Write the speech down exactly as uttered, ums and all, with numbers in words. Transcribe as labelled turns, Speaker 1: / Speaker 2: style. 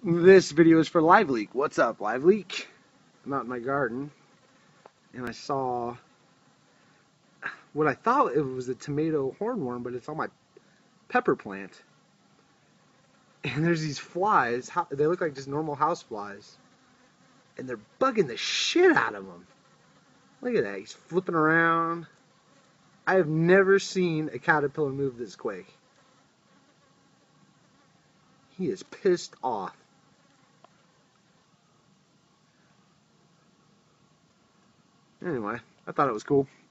Speaker 1: This video is for Live Leak. What's up, Live Leak? I'm out in my garden, and I saw what I thought it was a tomato hornworm, but it's on my pepper plant. And there's these flies. They look like just normal house flies, and they're bugging the shit out of them. Look at that. He's flipping around. I have never seen a caterpillar move this quick. He is pissed off. Anyway, I thought it was cool.